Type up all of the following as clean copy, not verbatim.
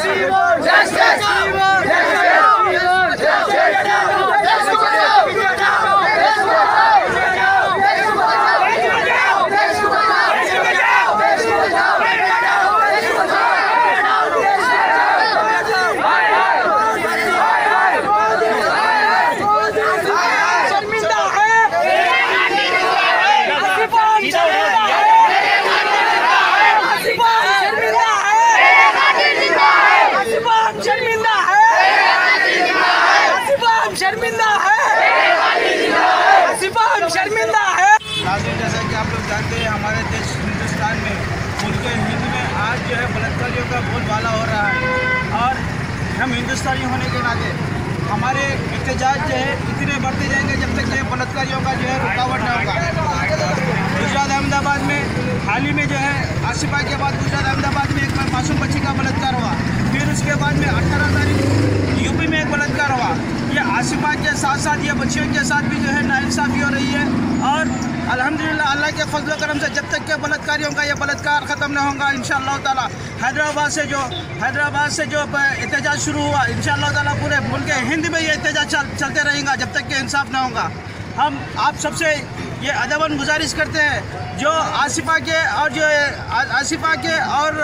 शर्मिंदा है। जैसा कि आप लोग जानते हैं, हमारे देश हिंदुस्तान में, मुल्क हिंद में आज जो है बलात्कारियों का बोलबाला हो रहा है और हम हिंदुस्तानी होने के नाते हमारे एहतजाज जो है इतने बढ़ते जाएंगे जब तक ये बलात्कारियों का जो है रुकावट न होगा। गुजरात अहमदाबाद में हाल ही में जो है आसिफा के बाद गुजरात अहमदाबाद में एक मासूम बच्ची का बलात्कार हुआ। फिर उसके बाद में 18 तारीख यूपी में एक बलात्कार हुआ। ये आसिफा के साथ साथ ये बच्चियों के साथ भी जो है नाइंसाफ़ी हो रही है और अल्हम्दुलिल्लाह अल्लाह के फजल करम से जब तक के बलात्कारियों का ये बलात्कार ख़त्म नहीं होगा इंशाअल्लाह ताला हैदराबाद से जो एहतजाज शुरू हुआ इंशाअल्लाह ताला पूरे मुल्क हिंद में ये एहतजाज चलते रहेगा जब तक के इंसाफ न होगा। हम आप सबसे ये अदबन गुजारिश करते हैं जो आसिफा के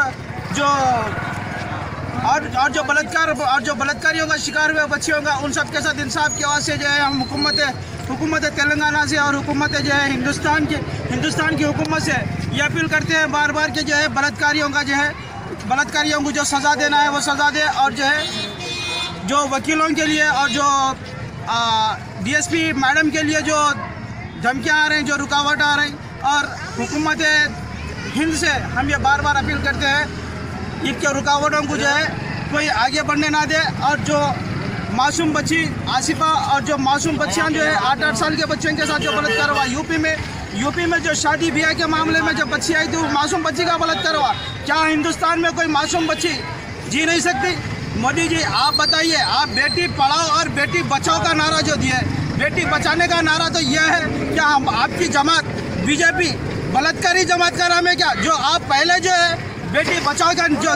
और जो बलात्कारियों का शिकार हुए बच्चियों का उन सब के साथ इंसाफ की आवाज़ से जो है हम हुकूमत तेलंगाना से और हुकूमत जो है हिंदुस्तान की हुकूमत से ये अपील करते हैं बार बार कि जो है बलात्कारियों को जो सज़ा देना है वो सज़ा दे और जो है जो वकीलों के लिए और जो डीएसपी मैडम के लिए जो धमकियाँ आ रही हैं, जो रुकावट आ रही और हुकूमत हिंद से हम ये बार बार अपील करते हैं इनके रुकावटों को जो है कोई आगे बढ़ने ना दे और जो मासूम बच्ची आसिफा और जो मासूम बच्चियाँ जो है 8-8 साल के बच्चों के साथ जो बलात्कार हुआ यूपी में जो शादी ब्याह के मामले में जो बच्ची आई थी वो मासूम बच्ची का बलात्कार हुआ। क्या हिंदुस्तान में कोई मासूम बच्ची जी नहीं सकती? मोदी जी आप बताइए, आप बेटी पढ़ाओ और बेटी बचाओ का नारा जो दिया है, बेटी बचाने का नारा तो यह है क्या हम आपकी जमात बीजेपी बलात्कारी जमात का नाम है क्या? जो आप पहले जो है बेटी बचाओ का जो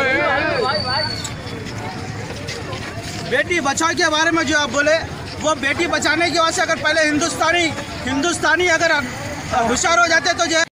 बेटी बचाओ के बारे में जो आप बोले वो बेटी बचाने की वजह से अगर पहले हिंदुस्तानी अगर होशियार हो जाते तो जो